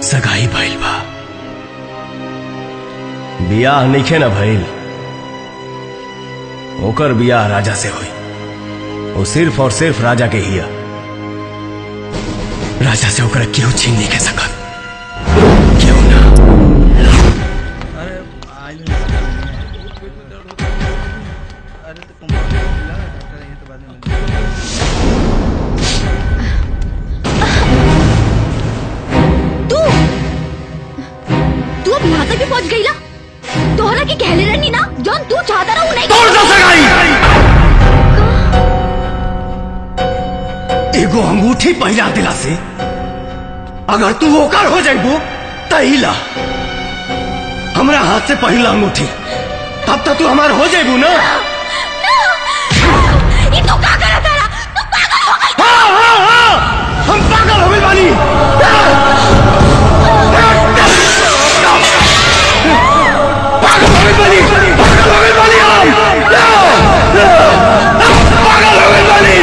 सगाई भइल बा, बियाह नइखे ना भइल। ओकर बियाह राजा से होई। वो सिर्फ और सिर्फ राजा के हिया। राजा से ओकरा क्यों छीन नहीं के सकत? क्यों ना? तू अब यहाँ तक भी पहुँच गई ना? तोहरा की कहले रहनी ना जौन तू चाहता रहा नहीं। तोड़ दो सगाई। एगो अंगूठी पहिरा दिला से अगर तू ओकर हो जाइबो तहिला हमरा हाथ से पहिला अंगूठी, तब तक तू हमार हो जाइबू ना। ये तू का करा तारा? तू पागल हो गई। हाँ हाँ हाँ, हम पागल हो गई बानी। पागल हो गई बानी, पागल हो गई बानी, पागल हो गई बानी।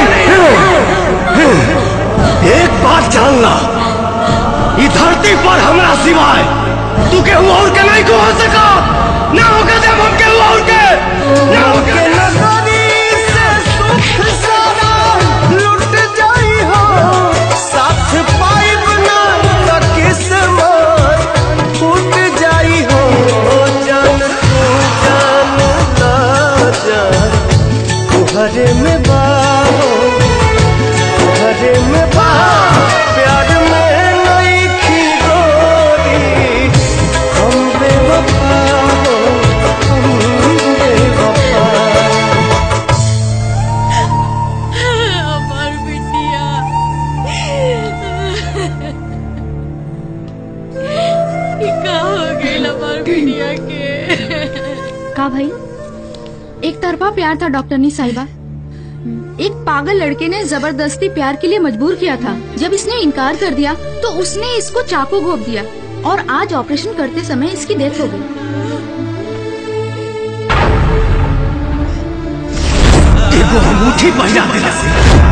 एक बात जानना, इस धरती पर हमरा सिवाय तू केहू और के नहीं को हो सका। ना होगा जब हम केहू और के ना होगा। हरे में बाहो, हरे में बाहो, प्यार में नहीं खिरोरी। हम बेवफा हो, हम बेवफा। हमार बिटिया का हो गई हमार बिटिया के? का भाई? एक तरफा प्यार था डॉक्टरनी साहिबा। एक पागल लड़के ने जबरदस्ती प्यार के लिए मजबूर किया था। जब इसने इनकार कर दिया तो उसने इसको चाकू घोंप दिया और आज ऑपरेशन करते समय इसकी डेथ हो गई। एगो अंगूठी पहिरा दिला से